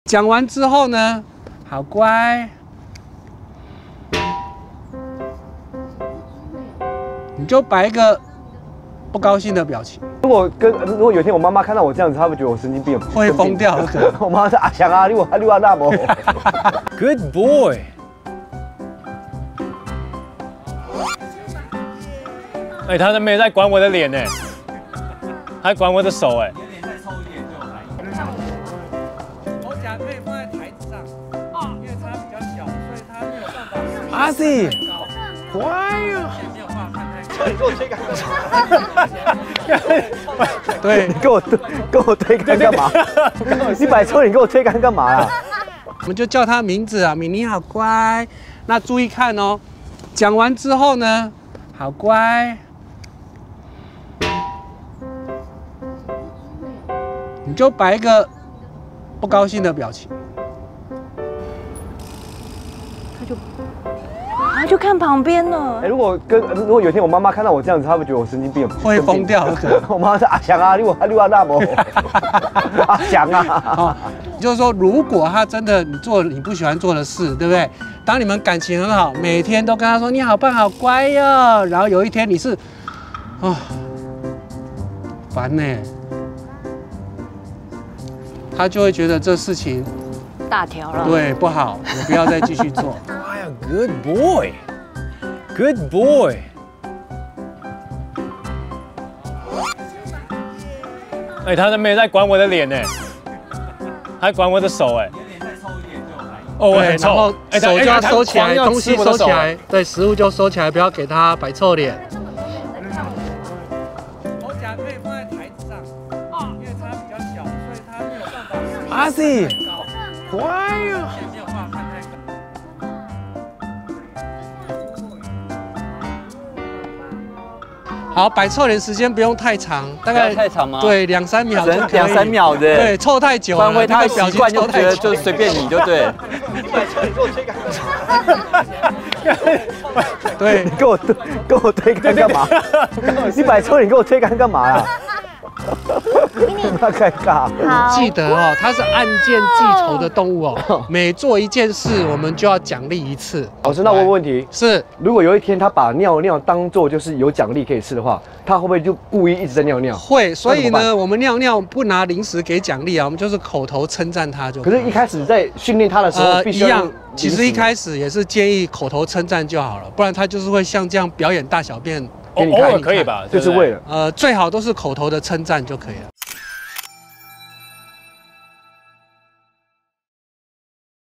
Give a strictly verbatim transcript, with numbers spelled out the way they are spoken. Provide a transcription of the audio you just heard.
讲完之后呢，好乖，你就摆一个不高兴的表情。 如果跟如果有一天我妈妈看到我这样子，她会觉得我神经病， 会疯掉。 我妈说阿强啊，你我你我那么。 Good boy。哎、欸，他都没在管我的脸呢，还管我的手哎。 可以放在台子上，因为它比较小，所以它没有办法。 阿 Sir， 乖呀！ 没有办法看太高。 你给我推杆。 对， 你跟我跟我推杆干嘛？你摆错，你跟我推杆干嘛啦？ 我们就叫他名字啊，米妮好乖。那注意看哦，讲完之后呢，好乖，你就摆一个。 不高兴的表情， 他就他就看旁边了。 哎，如果跟如果有一天我妈妈看到我这样子，她会觉得我神经病， 会疯掉。 我妈说阿强啊，你我你我那么。阿强啊， 就是说，如果他真的你做你不喜欢做的事，对不对？当你们感情很好，每天都跟他说你好棒好乖哟，然后有一天你是，啊，烦呢。 他就会觉得这事情大条了， 对，不好，我不要再继续做。 哎呀 ，Good boy，Good boy。哎、欸，他都没在管我的脸呢，还管我的手哎。哦，我很臭。然后手就要收起来，东西收起来，对，食物就收起来，不要给他摆臭脸。 阿 Sir， 乖呀！ 好，摆臭脸时间不用太长，大概太长吗？ 对，两三秒就可以。 两三秒的。 对，臭太久了， 会他习惯就觉得就随便你就对。 你摆错，你给我推杆。 对， 你跟我跟我推杆干嘛？你摆错，你跟我推杆干嘛啦？ 那尴尬。 记得哦，它是按件记仇的动物哦。每做一件事，我们就要奖励一次。 老师，那我问问题是： 如果有一天他把尿尿当做就是有奖励可以吃的话，他会不会就故意一直在尿尿？ 会，所以呢，我们尿尿不拿零食给奖励啊，我们就是口头称赞他就。 可是，一开始在训练他的时候，必须一样。其实一开始也是建议口头称赞就好了，不然他就是会像这样表演大小便。 偶尔可以吧？ 就是为了呃，最好都是口头的称赞就可以了。